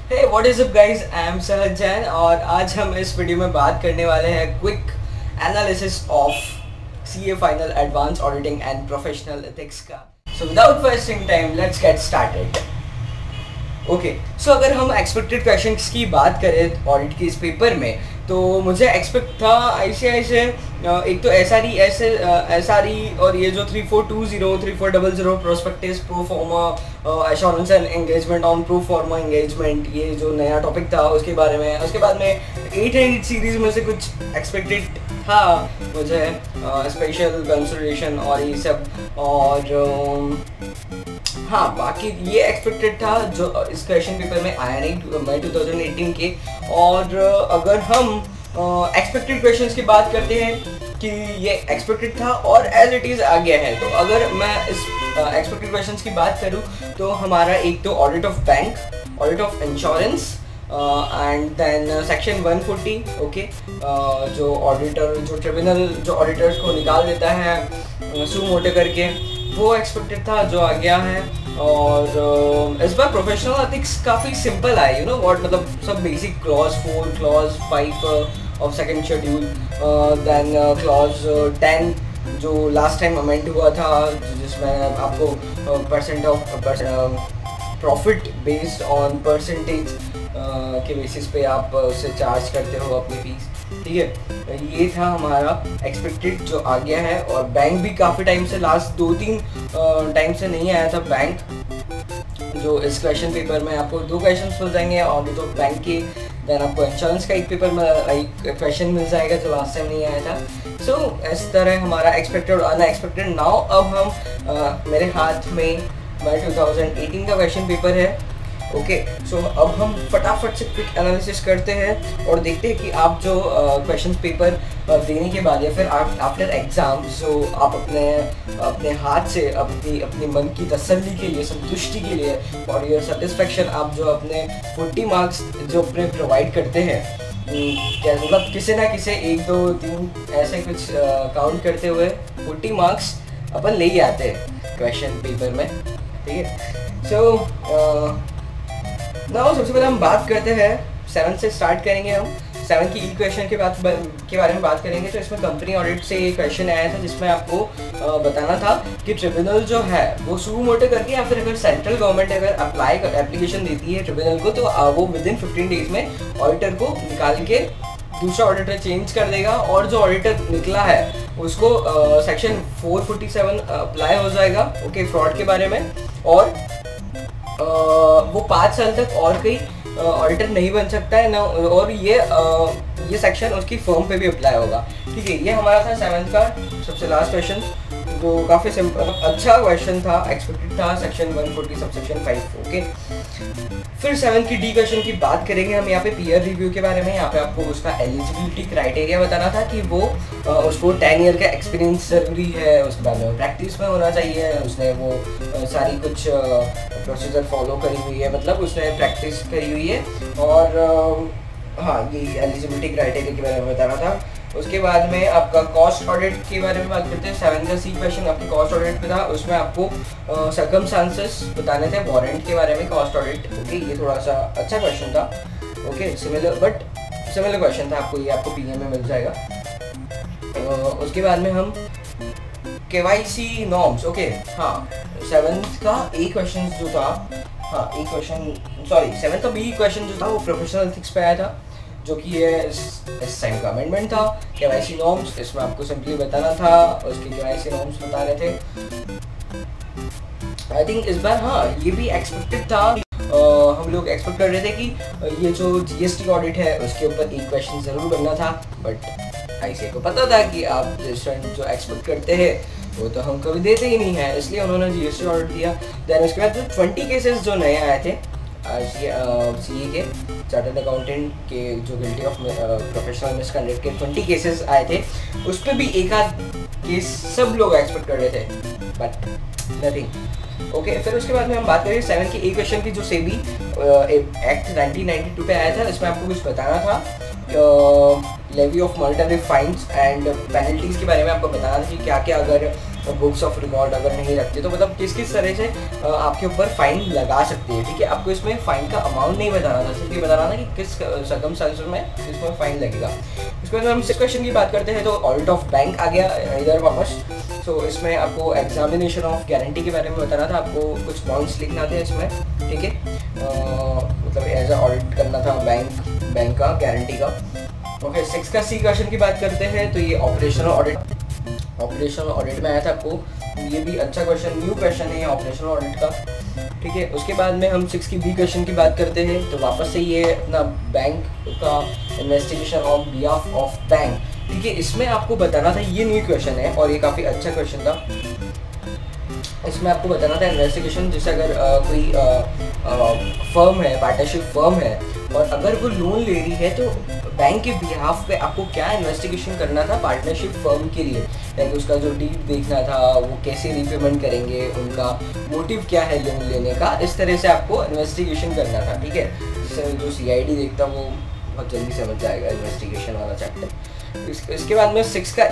Hey, what is up guys? I am सहज जैन और आज हम इस वीडियो में बात करने वाले हैं quick analysis of CA final advance auditing and professional ethics का। So without wasting time let's get started. Okay, so अगर हम एक्सपेक्टेड क्वेश्चंस की बात करें ऑडिट के इस पेपर में, तो मुझे एक्सपेक्ट था ऐसे एक तो एस आर ई और ये जो 3420 3400 prospectus pro forma assurance and engagement on pro forma engagement, ये जो नया टॉपिक था उसके बारे में। उसके बाद में 800 सीरीज में से कुछ एक्सपेक्टेड था मुझे, स्पेशल कंसिडरेशन और ये सब, और हाँ बाकी ये एक्सपेक्टेड था जो इस क्वेश्चन पेपर में आया नहीं मई 2018 के। और अगर हम एक्सपेक्टेड क्वेश्चंस की बात करते हैं कि ये एक्सपेक्टेड था और एज इट इज़ आ गया है, तो अगर मैं इस एक्सपेक्टेड क्वेश्चंस की बात करूँ तो हमारा एक तो audit of bank, audit of insurance and then section 140। Okay, जो ऑडिटर जो ट्रिब्यूनल जो ऑडिटर्स को निकाल देता है सू मोटे करके, वो एक्सपेक्टेड था जो आ गया है। और इस बार प्रोफेशनल एथिक्स काफ़ी सिंपल है, यू नो व्हाट, मतलब सब basic clause 4 clause 5 of second schedule, then clause 10 जो लास्ट टाइम अमेंड हुआ था, जिसमें आपको percent of profit based on percentage के बेसिस पे आप उससे चार्ज करते हो अपनी फीस। ठीक है, ये था हमारा एक्सपेक्टेड जो आ गया है। और बैंक भी काफ़ी टाइम से, लास्ट 2-3 टाइम से नहीं आया था बैंक, जो इस क्वेश्चन पेपर में आपको 2 क्वेश्चन मिल जाएंगे ऑडिट तो बैंक के, देन आपको इंश्योरेंस का एक पेपर में एक क्वेश्चन मिल जाएगा जो लास्ट टाइम नहीं आया था। सो इस तरह हमारा एक्सपेक्टेड और अनएक्सपेक्टेड। नाउ अब हम मेरे हाथ में 2018 का क्वेश्चन पेपर है। ओके, सो अब हम फटाफट से क्विक एनालिसिस करते हैं और देखते हैं कि आप जो क्वेश्चन पेपर देने के बाद या फिर आफ्टर एग्ज़ाम जो आप अपने हाथ से अपने मन की तसल्ली के लिए, संतुष्टि के लिए और ये सेटिस्फेक्शन आप जो अपने 40 मार्क्स जो अपने प्रोवाइड करते हैं, क्या मतलब किसी ना किसी 1 2 3 ऐसे कुछ काउंट करते हुए 40 मार्क्स अपन ले ही आते हैं क्वेश्चन पेपर में। ठीक है, सो नाउ सबसे पहले हम बात करते हैं 7 से स्टार्ट करेंगे। हम 7 की क्वेश्चन के बारे में बात करेंगे। तो इसमें कंपनी ऑडिट से एक क्वेश्चन आया था जिसमें आपको बताना था कि ट्रिब्यूनल जो है वो सू मोटे करके या फिर अगर सेंट्रल गवर्नमेंट अगर एप्लीकेशन देती है ट्रिब्यूनल को, तो वो विद इन 15 डेज में ऑडिटर को निकाल के दूसरा ऑडिटर चेंज कर देगा, और जो ऑडिटर निकला है उसको सेक्शन 447 अप्लाई हो जाएगा। ओके, फ्रॉड के बारे में, और वो 5 साल तक और कोई ऑडिटर नहीं बन सकता है ना, और ये सेक्शन उसकी फर्म पे भी अप्लाई होगा। ठीक है, ये हमारा था 7th का सबसे लास्ट क्वेश्चन, जो काफ़ी सिंपल अच्छा क्वेश्चन था, एक्सपेक्टेड था, सेक्शन 140 सब सेक्शन 5। ओके, फिर 7 की डी क्वेश्चन की बात करेंगे हम यहाँ पे पीयर रिव्यू के बारे में। यहाँ पे आपको उसका एलिजिबिलिटी क्राइटेरिया बताना था कि वो उसको 10 ईयर का एक्सपीरियंस ज़रूरी है, उसके बाद में प्रैक्टिस में होना चाहिए, उसने वो सारी कुछ प्रोसीजर फॉलो करी हुई है, मतलब उसने प्रैक्टिस करी हुई है। और हाँ, ये एलिजिबिलिटी क्राइटेरिया के बारे में बताना था। उसके बाद में आपका कॉस्ट ऑडिट के बारे में बात करते हैं। 7 का सी क्वेश्चन आपके कॉस्ट ऑडिट पे था, उसमें आपको सर्कमस्टांसेस बताने थे वारंट के बारे में कॉस्ट ऑडिट। ओके, ये थोड़ा सा अच्छा क्वेश्चन था। ओके, सिमिलर क्वेश्चन था, आपको पीएम में मिल जाएगा। उसके बाद में हम केवाईसी नॉर्म्स। ओके, हाँ 7th का ए क्वेश्चन जो था, हाँ एक क्वेश्चन, सॉरी 7th का बी क्वेश्चन जो था वो प्रोफेशनल एथिक्स पे आया था, जो कि ये इस टाइम का अमेंडमेंट था। केवाईसी नॉर्म्स, इसमें आपको सिंपली बताना था, उसके केवाईसी नॉर्म्स बता रहे थे। आई थिंक इस बार हाँ ये भी एक्सपेक्टेड था, हम लोग एक्सपेक्ट कर रहे थे कि ये जो जीएसटी ऑडिट है उसके ऊपर एक क्वेश्चन ज़रूर बनना था, बट आईसीए को पता था कि आप जो एक्सपेक्ट करते हैं वो तो हम कभी देते ही नहीं है, इसलिए उन्होंने जीएसटी ऑडिट दिया। देन उसके बाद जो 20 केसेस जो नए आए थे सीए के चार्टर्ड अकाउंटेंट के जो गिल्टी ऑफ प्रोफेशनल मिसकंडक्ट के 20 केसेस आए थे, उस पर भी एक आध केस सब लोग एक्सपेक्ट कर रहे थे, बट नथिंग। ओके, फिर उसके बाद में हम बात करें 7 की ए क्वेश्चन की, जो सेबी एक्ट 1992 पे आया था। इसमें आपको कुछ बताना था, levy of monetary fines and penalties के बारे में आपको बताना था कि क्या क्या अगर बुक्स ऑफ रिकॉर्ड अगर नहीं रखते तो मतलब किस किस तरह से आपके ऊपर फाइन लगा सकते हैं, ठीक है। आपको इसमें फ़ाइन का अमाउंट नहीं बताना था, सिर्फ ये बताना था कि किस सर्कमस्टांसेस में इसमें फ़ाइन लगेगा। उसके बाद हम सिक्स क्वेश्चन की बात करते हैं तो ऑडिट ऑफ बैंक आ गया इधर वापस। सो इसमें आपको एग्जामिनेशन ऑफ गारंटी के बारे में बताना था, आपको कुछ पॉइंट्स लिखना थे इसमें, ठीक है। मतलब एज अ ऑडिट करना था बैंक का गारंटी का। ओके, सिक्स का सी क्वेश्चन की बात करते हैं तो ये ऑपरेशनल ऑडिट में आया था आपको, ये भी अच्छा क्वेश्चन, न्यू क्वेश्चन है ऑपरेशनल ऑडिट का, ठीक है। उसके बाद में हम सिक्स की बी क्वेश्चन की बात करते हैं तो वापस से ये अपना बैंक का investigation on behalf of bank, ठीक है। इसमें आपको बताना था, ये न्यू क्वेश्चन है और ये काफ़ी अच्छा क्वेश्चन था। इसमें आपको बताना था इन्वेस्टिगेशन, जैसे अगर कोई फर्म है, पार्टनरशिप फर्म है और अगर वो लोन ले रही है तो बैंक के बिहाफ पे आपको क्या इन्वेस्टिगेशन करना था पार्टनरशिप फर्म के लिए, लाइक उसका जो डीड देखना था, वो कैसे रीपेमेंट करेंगे, उनका मोटिव क्या है लोन लेने का, इस तरह से आपको इन्वेस्टिगेशन करना था, ठीक है। जिससे जो CID देखता वो बहुत जल्दी समझ जाएगा इन्वेस्टिगेशन वाला चैप्टर। इसके बाद में सिक्स का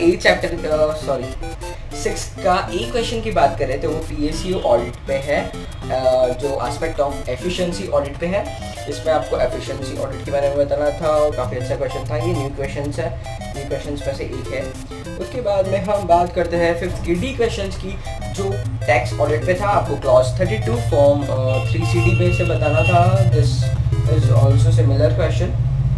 ए क्वेश्चन की बात करें तो वो PACO ऑडिट पे है, जो एस्पेक्ट ऑफ एफिशिएंसी ऑडिट पे है। इसमें आपको एफिशिएंसी ऑडिट के बारे में बताना था और काफ़ी अच्छा क्वेश्चन था, ये न्यू क्वेश्चंस है, न्यू क्वेश्चंस में से एक है। उसके बाद में हम बात करते हैं फिफ्थ की डी क्वेश्चंस की, जो टैक्स ऑडिट पे था। आपको क्लॉज 32 फॉर्म 3CD पे से बताना था, this is also similar question.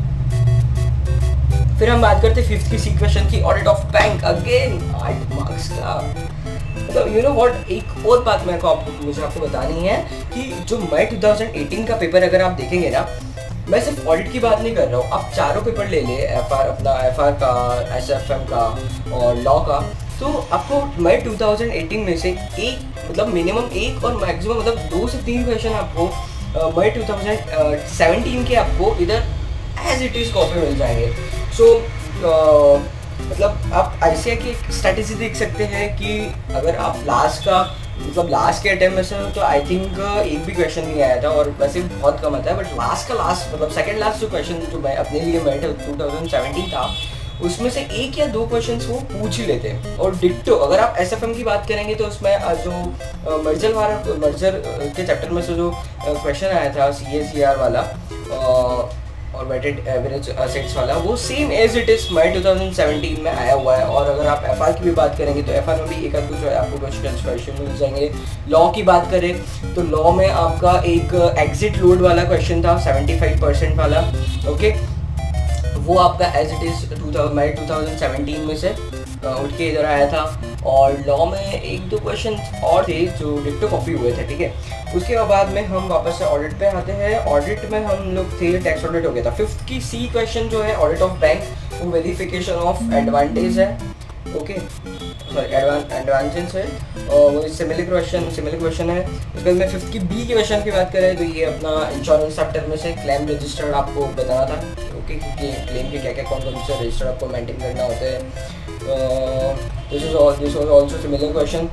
फिर हम बात करते हैं फिफ्थ की सी क्वेश्चन की, audit of bank, again 8 marks का। मतलब यू नो व्हाट, एक और बात मुझे आपको बतानी है कि जो मई 2018 का पेपर अगर आप देखेंगे ना, मैं सिर्फ ऑडिट की बात नहीं कर रहा हूँ, आप चारों पेपर ले ले, FR का, SFM का और लॉ का, तो आपको मई 2018 में से एक मतलब मिनिमम एक और मैक्सिमम मतलब 2 से 3 क्वेश्चन आपको मई 2017 के आपको इधर एज इट इज़ कॉपी मिल जाएंगे। सो मतलब आप ICAI की एक स्ट्रैटेजी देख सकते हैं कि अगर आप लास्ट के अटेम्प्ट में से तो आई थिंक एक भी क्वेश्चन नहीं आया था, और वैसे बहुत कम आता है, बट लास्ट मतलब सेकंड लास्ट जो क्वेश्चन जो मैं अपने लिए बैठे 2017 था, उसमें से एक या दो क्वेश्चंस वो पूछ ही लेते हैं। और डिट्टो अगर आप SFM की बात करेंगे तो उसमें जो मर्जर के चैप्टर में से जो क्वेश्चन आया था CACR वाला और वेटेड एवरेज असेट्स वाला, वो same as it is May 2017 में आया हुआ है। और अगर आप FR की भी बात करेंगे तो FR में भी एक आध कुछ आपको क्वेश्चन मिल जाएंगे। लॉ की बात करें तो लॉ में आपका एक एग्जिट लोड वाला क्वेश्चन था 75% वाला, ओके, वो आपका एज इट इज मई 2017 में से उठ के इधर आया था। और लॉ में एक दो क्वेश्चन और थे जो डिक्टो कॉपी हुए थे, ठीक है। उसके बाद में हम वापस से ऑडिट पे आते हैं। ऑडिट में हम लोग थे, टैक्स ऑडिट हो गया था। फिफ्थ की सी क्वेश्चन जो है ऑडिट ऑफ बैंक, वो वेरिफिकेशन ऑफ एडवांटेज है, ओके, सॉरी एडवांटेज है, और वो सिमिलर क्वेश्चन है। उसके बाद में फिफ्थ की बी के क्वेश्चन की बात करें तो ये अपना इंश्योरेंस चैप्टर में से क्लेम रजिस्टर्ड आपको बताना था, ओके, क्योंकि क्लेम के क्या कौन से रजिस्टर आपको मेंटेन करना होते हैं। This was also similar question.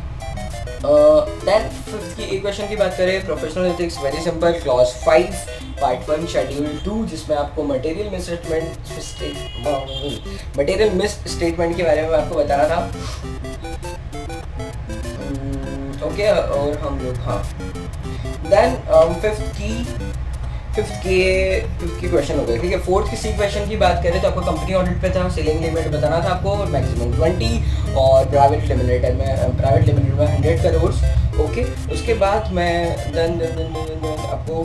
Then fifth की एक क्वेश्चन की बात करें, professional ethics, very simple, clause 5 part 1 schedule 2, जिसमें आपको मटेरियल मिस स्टेटमेंट के बारे में आपको बताना था, ओके। और हम लोग हाँ देन फिफ्थ की क्वेश्चन हो गए, ठीक है। फोर्थ की सी क्वेश्चन की बात करें तो आपको कंपनी ऑडिट पे था, सेलिंग लिमिट बताना था आपको, मैक्सिमम 20, और प्राइवेट लिमिटेड में 100 करोड़, ओके। उसके बाद मैं देन आपको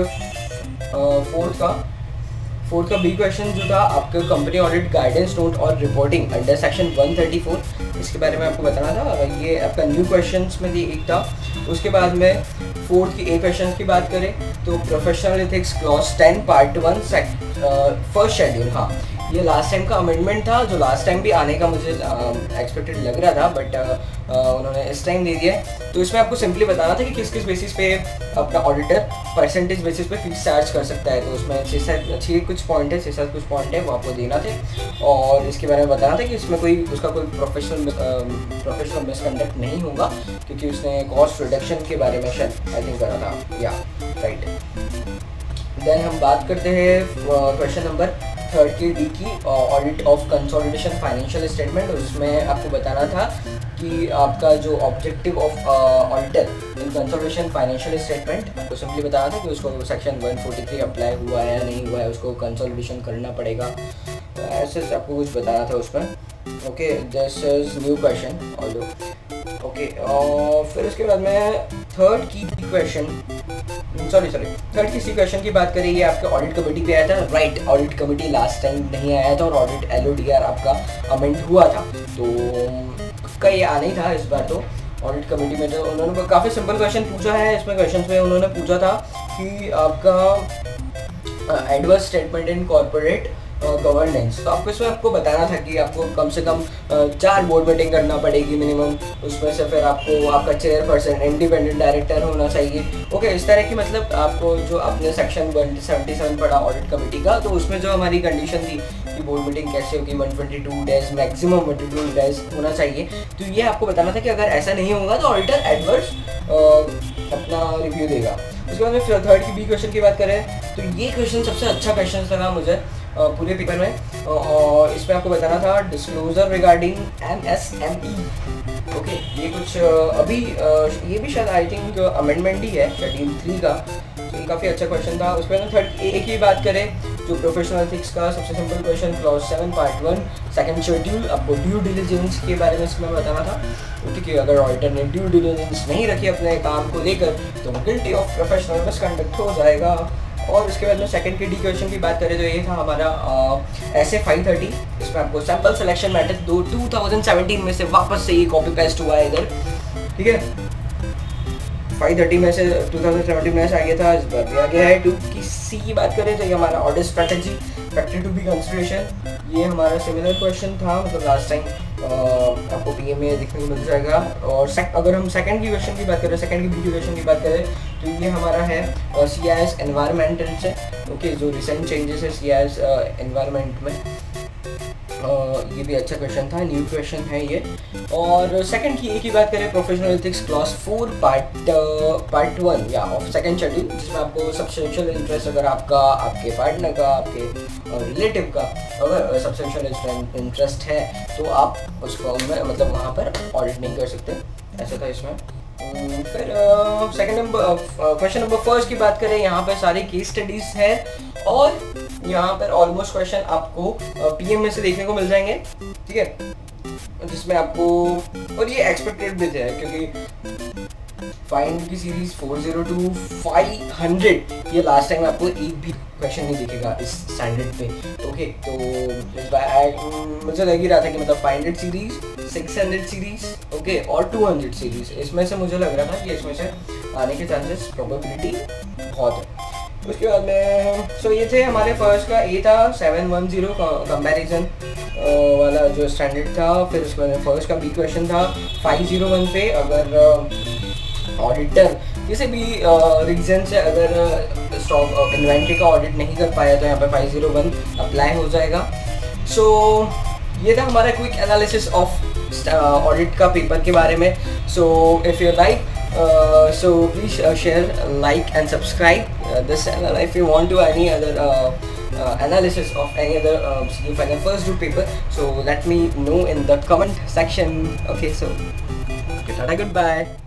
फोर्थ का बी क्वेश्चन जो था आपके कंपनी ऑडिट गाइडेंस नोट और रिपोर्टिंग अंडर सेक्शन 134, इसके बारे में आपको बताना था। ये आपका न्यू क्वेश्चंस में एक था। उसके बाद में फोर्थ की ए क्वेश्चन की बात करें तो professional ethics clause 10 part 1 first schedule, हाँ, ये लास्ट टाइम का अमेंडमेंट था, जो लास्ट टाइम भी आने का मुझे एक्सपेक्टेड लग रहा था, बट उन्होंने इस टाइम दे दिया है। तो इसमें आपको सिंपली बताना था कि किस किस बेसिस पे अपना ऑडिटर परसेंटेज बेसिस पे फीस चार्ज कर सकता है। तो उसमें 6 कुछ पॉइंट है वो आपको देना थे, और इसके बारे में बताना था कि इसमें उसका कोई प्रोफेशनल मिसकंडक्ट नहीं होगा, क्योंकि उसने कॉस्ट रिडक्शन के बारे में शायद आई थिंक करा था, या राइट। देन हम बात करते हैं क्वेश्चन नंबर 3 की डी की, audit of consolidation financial statement. उसमें आपको बताना था कि आपका जो objective of auditor in consolidation financial statement, आपको सिंपली बताया था कि उसको सेक्शन 143 अप्लाई हुआ है या नहीं हुआ है, उसको कंसोलिडेशन करना पड़ेगा, ऐसे आपको कुछ बताना था उसमें। Okay, this is new question although. Okay, और फिर उसके बाद में थर्ड की क्वेश्चन की बात करें, ये आपके ऑडिट कमेटी पे आया था। Right, audit committee last time नहीं आया था और ऑडिट LODR आपका अमेंड हुआ था, तो का ये आना ही था इस बार। तो ऑडिट कमेटी में तो उन्होंने काफ़ी सिंपल क्वेश्चन पूछा है। इसमें क्वेश्चन में उन्होंने पूछा था कि आपका adverse statement in corporate governance, तो आपको इसमें आपको बताना था कि आपको कम से कम 4 बोर्ड मीटिंग करना पड़ेगी मिनिमम, उसमें से फिर आपको आपका चेयरपर्सन इंडिपेंडेंट डायरेक्टर होना चाहिए। ओके, इस तरह की मतलब आपको जो आपने सेक्शन 177 पढ़ा ऑडिट कमेटी का, तो उसमें जो हमारी कंडीशन थी कि बोर्ड मीटिंग कैसे होगी, 122 डेज मैक्सिमम 122 डेज होना चाहिए। तो ये आपको बताना था कि अगर ऐसा नहीं होगा तो ऑडिटर एडवर्स अपना रिव्यू देगा। उसके बाद में थर्ड की बी क्वेश्चन की बात करें, तो ये क्वेश्चन सबसे अच्छा क्वेश्चन लगा मुझे पूरे पेपर में, और इसमें आपको बताना था डिस्क्लोजर रिगार्डिंग MSME। ओके, ये कुछ अभी ये भी शायद आई थिंक अमेंडमेंट ही है शेड्यूल 3 का, तो ये काफ़ी अच्छा क्वेश्चन था। उसमें थर्ड ए की बात करें, जो प्रोफेशनल एथिक्स का सबसे simple question, clause 7 part 1 second schedule, आपको ड्यू डिलिजेंस के बारे में इसमें बताना था। क्योंकि अगर ऑडिटर ने ड्यू डिलिजेंस नहीं रखी अपने काम को लेकर तो गिल्टी ऑफ प्रोफेशनल मिसकंडक्ट हो जाएगा। और उसके बाद में सेकंड के डी क्वेश्चन की बात करें तो ये था हमारा ऐसे 530, इसमें आपको सैम्पल सिलेक्शन मेथड 2017 में से वापस से ये कॉपी पेस्ट हुआ है इधर, ठीक है। 530 में से 2017 में से आ गया था, इस बार भी आ गया है। 2 की सी की बात करें तो ये हमारा audit strategy factor to be consideration, ये हमारा सिमिलर क्वेश्चन था, मतलब लास्ट टाइम आपको PM में देखने को मिल जाएगा। और अगर हम सेकंड की क्वेश्चन की बात करें, सेकंड की बी क्वेश्चन की बात करें तो ये हमारा है CIS एनवायरमेंटल से। ओके, जो रिसेंट चेंजेस है CIS एनवायरमेंट में, ये भी अच्छा क्वेश्चन था, न्यू क्वेश्चन है ये। और सेकंड की ए की बात करें, प्रोफेशनल एथिक्स क्लॉज 4 पार्ट 1 या ऑफ सेकंड शेड्यूल, जिसमें आपको सब्सटेंशियल इंटरेस्ट अगर आपका आपके पार्टनर का आपके रिलेटिव का अगर सब्सटेंशियल इंटरेस्ट है तो आप उस फॉर्म में मतलब वहाँ पर ऑडिट नहीं कर सकते, ऐसा था इसमें। फिर second number question number first की बात करें, यहाँ पे सारी केस स्टडीज है और यहाँ पर ऑलमोस्ट क्वेश्चन आपको PM में से देखने को मिल जाएंगे, ठीक है, जिसमें आपको और ये एक्सपेक्टेड भी थे क्योंकि फाइंड की सीरीज 402 500 ये लास्ट टाइम आपको एक भी क्वेश्चन नहीं दिखेगा इस स्टैंडर्ड पे। ओके, तो इस बार मुझे लग ही रहा था कि मतलब 500 सीरीज, 600 सीरीज, ओके, और 200 सीरीज, इसमें से मुझे लग रहा था कि इसमें से आने के चांसेस प्रोबेबिलिटी बहुत है। उसके बाद में सो ये थे हमारे फर्स्ट का ए था 710 कंपैरिजन वाला जो स्टैंडर्ड था। फिर उसमें फर्स्ट का बी क्वेश्चन था 501 पे, अगर ऑडिटर किसी भी रीजन से अगर स्टॉक इन्वेंट्री का ऑडिट नहीं कर पाया तो यहाँ पे 501 अप्लाई हो जाएगा। सो ये था हमारा क्विक एनालिसिस ऑफ ऑडिट का पेपर के बारे में। So if you like so please share, like and subscribe this channel. If you want to any other analysis of any other CA final first group paper, so let me know in the comment section. Okay, so tata, goodbye.